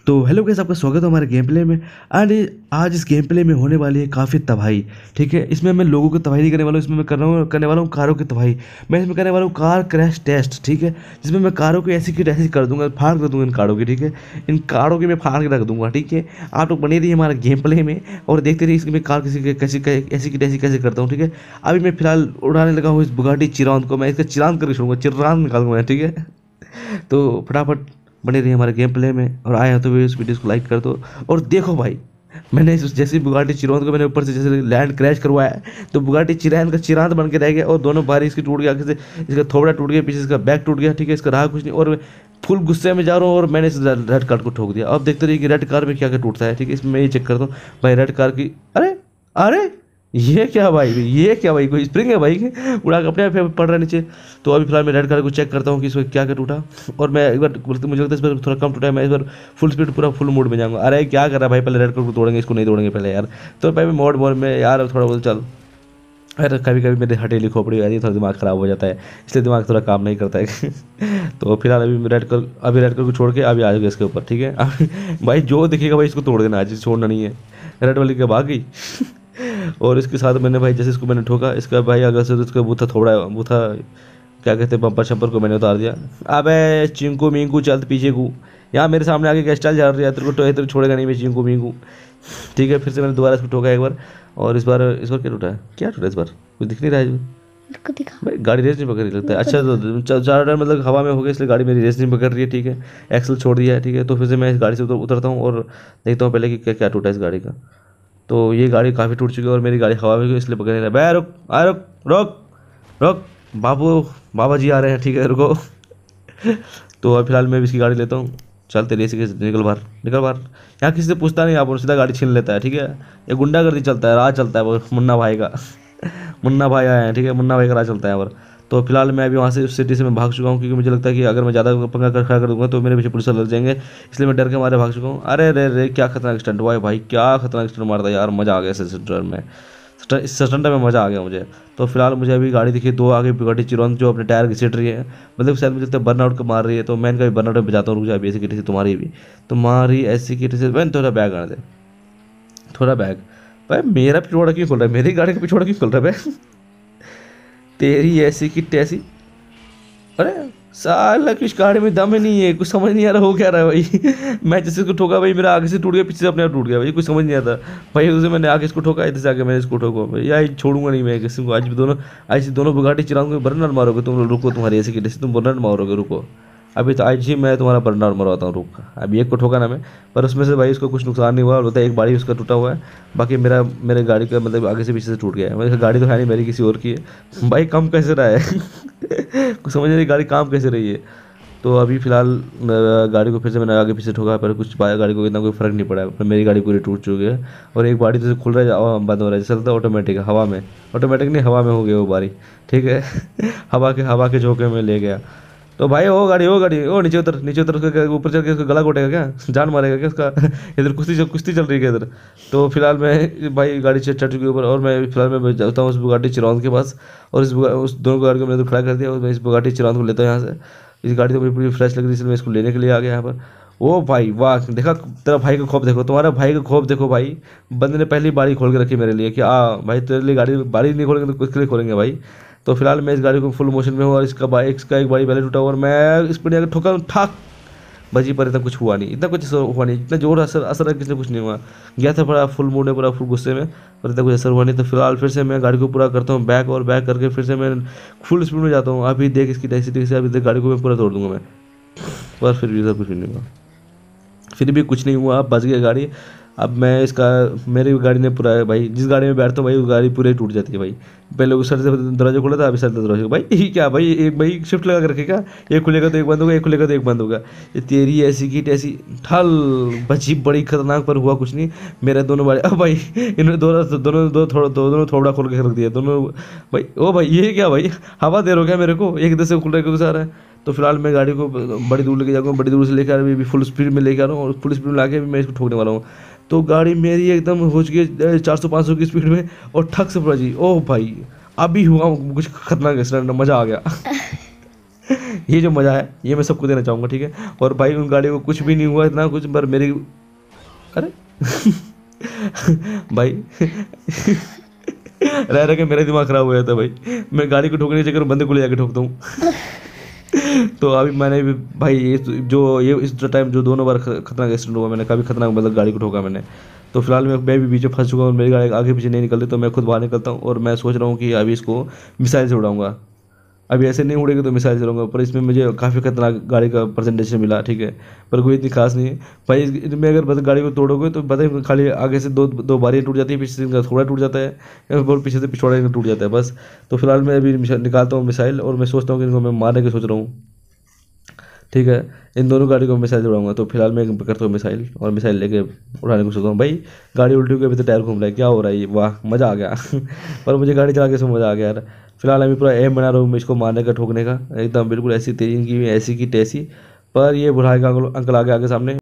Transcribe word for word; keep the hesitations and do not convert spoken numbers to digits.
तो hello guys, आपका स्वागत है हमारे गेम प्ले में। एंड आज इस गेम प्ले में होने वाली है काफ़ी तबाही। ठीक है, इसमें मैं लोगों की तबाही नहीं करने वाला हूँ, इसमें मैं कर रहा हूँ करने वाला हूँ कारों की तबाही। मैं इसमें करने वाला हूँ कार क्रैश टेस्ट। ठीक है, जिसमें मैं कारों की ऐसी की ऐसी कर दूंगा, फाड़ कर दूंगा इन कारों की। ठीक है, इन कारों की मैं फाड़ के रख दूंगा। ठीक है, आप लोग बने रहिए हमारे गेम प्ले में और देखते रहिए इसकी मैं कार किसी के कैसी ऐसी की ऐसी कैसे करता हूँ। ठीक है, अभी मैं फिलहाल उड़ाने लगा हूँ इस बुगाटी चिरांद को। मैं इसका चिरांद करके छोड़ूंगा, चिरांद निकालूंगा मैं। ठीक है, तो फटाफट बने रहिए हमारे गेम प्ले में और आए हो तो भी इस वीडियो को लाइक कर दो। और देखो भाई, मैंने इस जैसे बुगाटी चिरांद को मैंने ऊपर से जैसे लैंड क्रैश करवाया है, तो बुगाटी चिरांद का चिरांद बन के रह गया और दोनों बारी इसकी टूट गया। आगे से इसका थोबड़ा टूट गया, पीछे इसका बैक टूट गया। ठीक है, इसका रहा कुछ नहीं और मैं फुल गुस्से में जा रहा हूँ और मैंने इस रेड कार को ठोक दिया। अब देखते रहिए कि रेड कार में क्या क्या टूटता है। ठीक है, इसमें मैं ये चेक करता हूँ भाई रेड कार की। अरे अरे ये क्या भाई, ये क्या भाई, कोई स्प्रिंग है भाई उड़ा के अपने आप पड़ रहा है नीचे। तो अभी फिलहाल मैं रेड कार को चेक करता हूँ कि इसमें क्या क्या टूटा। और मैं एक बार मुझे लगता है इस बार थोड़ा कम टूटा है। मैं इस बार फुल स्पीड पूरा फुल मोड में जाऊँगा। अरे क्या कर रहा है भाई, पहले रेड कार को तोड़ेंगे, इसको नहीं तोड़ेंगे पहले यार। तो भाई मैं मोड मोड में यार थोड़ा बहुत चल। अरे कभी कभी मेरे हटेली खोपड़ी आ रही है, थोड़ा दिमाग ख़राब हो जाता है, इसलिए दिमाग थोड़ा काम नहीं करता है। तो फिलहाल अभी रेड कर अभी रेड कलर को छोड़ के अभी आ जाएगा इसके ऊपर। ठीक है, अभी भाई जो दिखेगा भाई इसको तोड़ देना, आज छोड़ना नहीं है। रेड वाली के भाग गई। और इसके साथ मैंने भाई जैसे इसको मैंने ठोका, इसका भाई अगर से इसका बूथा थोड़ा बूथा क्या कहते हैं बम्पर शम्पर को मैंने उतार दिया। अबे चिंकू मिंकू चल पीछे को, यहाँ मेरे सामने आके क्या स्टाइल जा रही है, तेरे को तो छोड़ेगा नहीं मैं चिंकू मिंकू। ठीक है, फिर से मैंने दोबारा इसको ठोका एक बार और इस बार इस बार क्या टूटा है, क्या टूटा इस बार कुछ दिख नहीं रहा है भाई। गाड़ी रेस नहीं पकड़ रही लगता है। अच्छा तो ज़्यादा मतलब हवा में हो गया इसलिए गाड़ी मेरी रेस नहीं पकड़ रही है। ठीक है, एक्सल छोड़ दिया है। ठीक है, तो फिर से मैं इस गाड़ी से उतर उतरता हूँ और देखता हूँ पहले कि क्या क्या टूटा इस गाड़ी का। तो ये गाड़ी काफ़ी टूट चुकी है और मेरी गाड़ी हवा में गई इसलिए पकड़ नहीं रहा। भाई रुक, आ रुक रुक रुक, बाबू बाबा जी आ रहे हैं। ठीक है रुको। तो अब फिलहाल मैं भी इसकी गाड़ी लेता हूँ। चलते रेस के निकल बाहर निकल बाहर। यहाँ किसी से पूछता नहीं, आप सीधा गाड़ी छीन लेता है। ठीक है, ये गुंडागर्दी चलता है, राज चलता है वो मुन्ना भाई का। मुन्ना भाई आए हैं। ठीक है, मुन्ना भाई का राज चलता है यहाँ पर। तो फिलहाल मैं अभी वहाँ से उस सिटी से मैं भाग चुका हूँ, क्योंकि मुझे लगता है कि अगर मैं ज़्यादा पंगा कर खड़ा कर दूँगा तो मेरे पीछे पुलिस लग जाएंगे, इसलिए मैं डर के मारे भाग चुका हूँ। अरे रे रे क्या खतरनाक स्टंट हुआ है भाई, क्या खतरनाक स्टंट मारता है यार, मज़ा आ गया इस स्टंट में। इस स्टंट में मज़ा आ गया मुझे। तो फिलहाल मुझे अभी गाड़ी दिखी दो आगे बुगाटी चिरांद जो अपने टायर घिसेट रही है, मतलब शायद मुझे लगता है बर्नआउट को मार रही है। तो मैं इनका भी बर्नआउट में बजाता हूँ, रुक जा अभी। ऐसी किटी से तुम्हारी भी तुम्हारी ऐसी किटी से मैंने थोड़ा बैग आने दे, थोड़ा बैग। भाई मेरा पिछवाड़ा क्यों खोल रहा है, मेरी गाड़ी का पिछवाड़ा क्यों खोल रहा है भाई। तेरी ऐसी किट ऐसी। अरे साला किस गाड़ी में दम ही नहीं है, कुछ समझ नहीं आ रहा हो क्या रहा है भाई। मैं जैसे इसको ठोका भाई मेरा आगे से टूट गया, पीछे से अपने आप टूट गया भाई, कुछ समझ नहीं आता भाई। उसे मैंने आगे इसको ठोका, इधर से आगे मैंने इसको ठोका भाई। यार छोड़ूंगा नहीं मैं किसी को आज भी। दोनों ऐसी दोनों बुगाटी चिरांद बर्नर मारोगे तुम लोग, रुको तुम्हारी ऐसी किट से तुम बर्नर मारोगे, रुको अभी तो आज ही मैं तुम्हारा बर्नर मरवाता हूँ, रुक। अभी एक को ठोका ना मैं, पर उसमें से भाई उसको कुछ नुकसान नहीं हुआ। और बोलता है एक बाड़ी उसका टूटा हुआ है, बाकी मेरा मेरे गाड़ी का मतलब आगे से पीछे से टूट गया है। मेरी गाड़ी तो है नहीं, मेरी किसी और की है भाई। काम कैसे रहा है कुछ समझ नहीं गाड़ी काम कैसे रही है। तो अभी फिलहाल गाड़ी को फिर से मैंने आगे पीछे ठोका, पर कुछ गाड़ी को इतना कोई फर्क नहीं पड़ा है। मेरी गाड़ी पूरी टूट चुकी है और एक बाड़ी तो खुल रहा है बंद हो रहा है, चलता ऑटोमेटिक हवा में, ऑटोमेटिक नहीं हवा में हो गया वो बारी। ठीक है हवा के हवा के झोंके में ले गया। तो भाई ओ गाड़ी ओ गाड़ी ओ नीचे उतर नीचे उतर, उसका ऊपर चल के उसका गला घोटेगा क्या, जान मारेगा क्या उसका। इधर कुश्ती कुश्ती चल रही है इधर। तो फिलहाल मैं भाई गाड़ी से चढ़ चुकी ऊपर और मैं फिलहाल मैं जाता हूँ उस बुगाटी चिरांद के पास। और इस उस दोनों गाड़ी को मैंने तो खड़ा कर दिया और मैं इस बुगाटी चिरांद को लेता हूँ यहाँ से। इस गाड़ी तो मुझे पूरी फ्रेश लग रही है, इसलिए मैं इसको लेने के लिए आ गया यहाँ पर। ओ भाई वाह, देखा तेरा भाई का खौफ देखो, तुम्हारा भाई का खौफ देखो भाई। बंदे ने पहली बाड़ी खोल के रखी मेरे लिए कि आ भाई तेरे लिए गाड़ी बाड़ी नहीं खोलेंगे तो किसके लिए खोलेंगे भाई। तो फिलहाल मैं इस गाड़ी को फुल मोशन में हूँ और इसका बाइक इसका एक बाड़ी पहले टूटा और मैं इस पर अगर ठोका ठाक बजी, पर इतना कुछ हुआ नहीं, इतना कुछ असर हुआ नहीं, इतना जोर असर असर किसी कुछ नहीं हुआ। गया था बड़ा फुल मूड में, पूरा फुल गुस्से में, पर इतना कुछ असर हुआ नहीं। तो फिलहाल फिर से मैं गाड़ी को पूरा करता हूँ बैक, और बैक करके फिर से मैं फुल स्पीड में जाता हूँ। अभी देख इसकी टैक्सी से अभी देख गाड़ी को मैं पूरा तोड़ दूँगा मैं, पर फिर भी कुछ नहीं हुआ, फिर भी कुछ नहीं हुआ, बच गई गाड़ी। अब मैं इसका मेरी गाड़ी ने पूरा भाई, जिस गाड़ी में बैठता हूँ भाई उस गाड़ी पूरी टूट जाती है भाई। पहले उस साइड से दरवाजा खोला था, अभी साइड से दरवाजा भाई यही क्या भाई, एक भाई शिफ्ट लगा कर रखेगा, एक खुलेगा तो एक बंद होगा, एक खुलेगा तो एक बंद होगा। ये तेरी ऐसी की ऐसी ठल बची बड़ी खतरनाक, पर हुआ कुछ नहीं। मेरे दोनों बारे अब भाई इन्होंने दोनों दोनों दो थोड़ा दोनों थोड़ा खोल के रख दिया दोनों भाई। ओ भाई ये क्या भाई, हवा दे रहा क्या मेरे को, एक इधर से खुल रहा है आ रहा है। तो फिलहाल मैं गाड़ी को बड़ी दूर लेके जाऊँगा, बड़ी दूर से लेकर अभी फुल स्पीड में लेके आ रहा हूँ और फुल स्पीड में लाके मैं इसको ठोकने वाला हूँ। तो गाड़ी मेरी एकदम हो चुकी है चार सौ पाँच सौ की स्पीड में और ठक से पड़ा जी। ओह भाई अभी हुआ कुछ खतरनाक एक्सीडेंट, मज़ा आ गया ये जो मज़ा है ये मैं सबको देना चाहूँगा, ठीक है। और भाई उन गाड़ी को कुछ भी नहीं हुआ इतना कुछ, पर मेरी अरे भाई रह रह के मेरा दिमाग ख़राब हो जाता है भाई, मैं गाड़ी को ठोकने के चक्कर में बंदे को ले जाके ठोकता हूँ। तो अभी मैंने भी भाई ये जो ये इस टाइम जो दोनों बार ख- खतरनाक एक्सीडेंट हुआ, मैंने काफ़ी खतरनाक मतलब गाड़ी को ठोका मैंने। तो फिलहाल मैं मैं भी बीच में फंस चुका हूँ, मेरी गाड़ी आगे पीछे नहीं निकलती, तो मैं खुद बाहर निकलता हूँ और मैं सोच रहा हूँ कि अभी इसको मिसाइल से उड़ाऊंगा। अभी ऐसे नहीं उड़ेगा तो मिसाइल से उड़ाऊंगा, पर इसमें मुझे काफ़ी खतरनाक गाड़ी का प्रेजेंटेशन मिला, ठीक है। पर कोई इतनी खास नहीं है भाई, इस- इसमें अगर बस गाड़ी को तोड़ोगे तो बताइए खाली आगे से दो दो बारियाँ टूट जाती है, पीछे से इनका थोड़ा टूट जाता है, या फिर पीछे से पिछवाड़ा इनका टूट जाता है बस। तो फिलहाल मैं अभी मिसा- निकालता हूँ मिसाइल और मैं सोचता हूँ कि इनको मैं मारने की सोच रहा हूँ, ठीक है। इन दोनों गाड़ी को मिसाइल से उड़ाऊंगा। तो फिलहाल मैं करता हूँ मिसाइल और मिसाइल लेके उड़ाने को सोचता हूँ भाई। गाड़ी उल्टी हो गई, अभी तो टायर घूम रहा है, क्या हो रहा है ये, वाह मज़ा आ गया। पर मुझे गाड़ी चला के इसमें मज़ा आ गया यार। फिलहाल अभी पूरा एम बना रहा हूँ मैं इसको मारने का, ठोकने का, एकदम बिल्कुल ऐसी तेजी की ऐसी की तैसी। पर ये बुढ़ाई का अंकल अंकल आ गया आगे सामने।